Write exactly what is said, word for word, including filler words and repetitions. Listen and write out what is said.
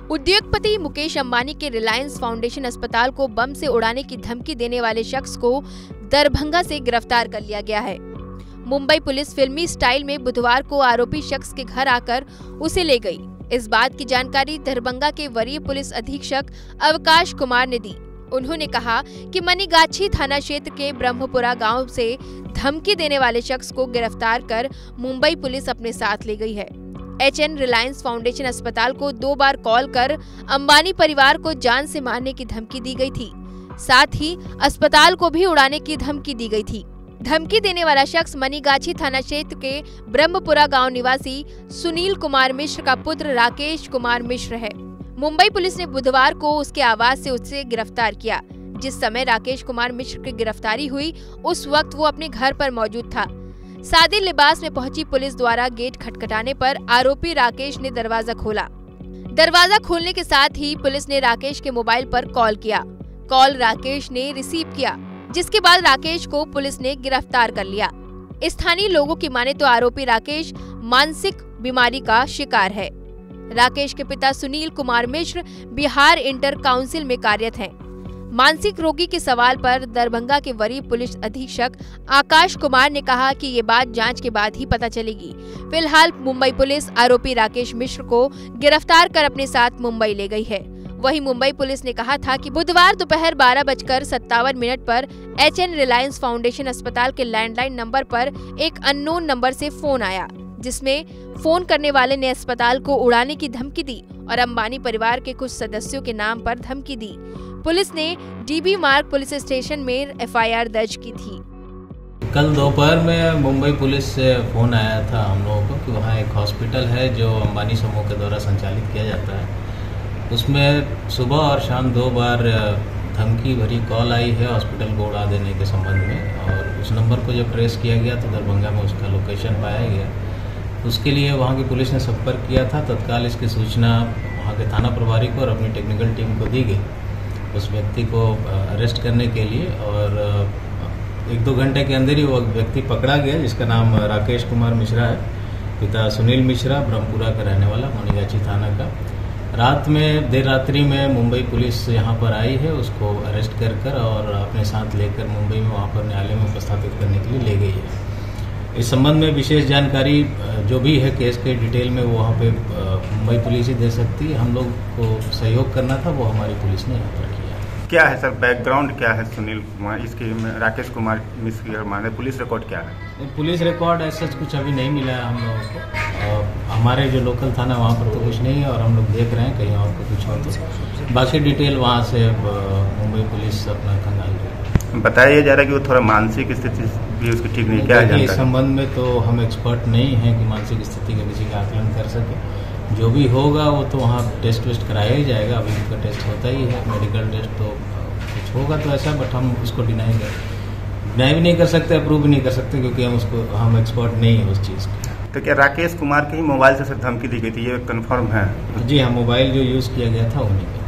उद्योगपति मुकेश अंबानी के रिलायंस फाउंडेशन अस्पताल को बम से उड़ाने की धमकी देने वाले शख्स को दरभंगा से गिरफ्तार कर लिया गया है। मुंबई पुलिस फिल्मी स्टाइल में बुधवार को आरोपी शख्स के घर आकर उसे ले गई। इस बात की जानकारी दरभंगा के वरीय पुलिस अधीक्षक अवकाश कुमार ने दी। उन्होंने कहा कि मनीगाछी थाना क्षेत्र के ब्रह्मपुरा गांव से धमकी देने वाले शख्स को गिरफ्तार कर मुंबई पुलिस अपने साथ ले गई है। एच एन रिलायंस फाउंडेशन अस्पताल को दो बार कॉल कर अंबानी परिवार को जान से मारने की धमकी दी गई थी। साथ ही अस्पताल को भी उड़ाने की धमकी दी गई थी। धमकी देने वाला शख्स मनीगाछी थाना क्षेत्र के ब्रह्मपुरा गांव निवासी सुनील कुमार मिश्र का पुत्र राकेश कुमार मिश्र है। मुंबई पुलिस ने बुधवार को उसके आवास से उसे गिरफ्तार किया। जिस समय राकेश कुमार मिश्र की गिरफ्तारी हुई उस वक्त वो अपने घर पर मौजूद था। सादे लिबास में पहुंची पुलिस द्वारा गेट खटखटाने पर आरोपी राकेश ने दरवाजा खोला। दरवाजा खोलने के साथ ही पुलिस ने राकेश के मोबाइल पर कॉल किया। कॉल राकेश ने रिसीव किया, जिसके बाद राकेश को पुलिस ने गिरफ्तार कर लिया। स्थानीय लोगों की माने तो आरोपी राकेश मानसिक बीमारी का शिकार है। राकेश के पिता सुनील कुमार मिश्र बिहार इंटर काउंसिल में कार्यरत हैं। मानसिक रोगी के सवाल पर दरभंगा के वरीय पुलिस अधीक्षक आकाश कुमार ने कहा कि ये बात जांच के बाद ही पता चलेगी। फिलहाल मुंबई पुलिस आरोपी राकेश मिश्र को गिरफ्तार कर अपने साथ मुंबई ले गई है। वहीं मुंबई पुलिस ने कहा था कि बुधवार दोपहर बारह बजकर सत्तावन मिनट पर एच एन रिलायंस फाउंडेशन अस्पताल के लैंडलाइन नंबर पर एक अननोन नंबर से फोन आया, जिसमें फोन करने वाले ने अस्पताल को उड़ाने की धमकी दी और अंबानी परिवार के कुछ सदस्यों के नाम पर धमकी दी। पुलिस ने D B Marg police station में एफ आई आर दर्ज की थी। कल दोपहर में मुंबई पुलिस से फोन आया था हम लोगों को कि वहाँ एक हॉस्पिटल है जो अंबानी समूह के द्वारा संचालित किया जाता है। उसमें सुबह और शाम दो बार धमकी भरी कॉल आई है हॉस्पिटल को उड़ा देने के संबंध में, और उस नंबर को जब ट्रेस किया गया तो दरभंगा में उसका लोकेशन पाया गया। उसके लिए वहाँ की पुलिस ने संपर्क किया था। तत्काल इसकी सूचना वहाँ के थाना प्रभारी को और अपनी टेक्निकल टीम को दी गई उस व्यक्ति को अरेस्ट करने के लिए, और एक दो घंटे के अंदर ही वो व्यक्ति पकड़ा गया जिसका नाम राकेश कुमार मिश्रा है। पिता सुनील मिश्रा, ब्रह्मपुरा का रहने वाला, मनीगाछी थाना का। रात में देर रात्रि में मुंबई पुलिस यहाँ पर आई है, उसको अरेस्ट कर कर और अपने साथ लेकर मुंबई में वहाँ पर न्यायालय में उपस्थापित करने के लिए ले गई है। इस संबंध में विशेष जानकारी जो भी है केस के डिटेल में वो वहाँ पे मुंबई पुलिस ही दे सकती है। हम लोग को सहयोग करना था, वो हमारी पुलिस ने यहाँ पर किया। क्या है सर बैकग्राउंड, क्या है सुनील कुमार इसकी, राकेश कुमार मिश्र माने पुलिस रिकॉर्ड क्या है? पुलिस रिकॉर्ड ऐसा कुछ अभी नहीं मिला है हम लोगों को। हमारे जो लोकल थाना वहाँ पर तो कुछ नहीं है, और हम लोग देख रहे हैं कहीं और को कुछ हो तो बाकी डिटेल वहाँ से मुंबई पुलिस अपना खंगाल रही है। बताया जा रहा है कि वो थोड़ा मानसिक स्थिति भी उसकी ठीक नहीं, क्या है? इस संबंध में तो हम एक्सपर्ट नहीं हैं कि मानसिक स्थिति का किसी का आकलन कर सके। जो भी होगा वो तो वहाँ टेस्ट वेस्ट कराया ही जाएगा। अभी उसका टेस्ट होता ही है, मेडिकल टेस्ट, तो कुछ होगा तो ऐसा, बट हम उसको डिनाई कर डिनाई भी नहीं कर सकते, अप्रूव भी नहीं कर सकते, क्योंकि हम उसको हम एक्सपर्ट नहीं है उस चीज़ की। तो क्या राकेश कुमार के ही मोबाइल से धमकी दी गई थी, ये कंफर्म है? जी हाँ, मोबाइल जो यूज़ किया गया था उन्हीं का।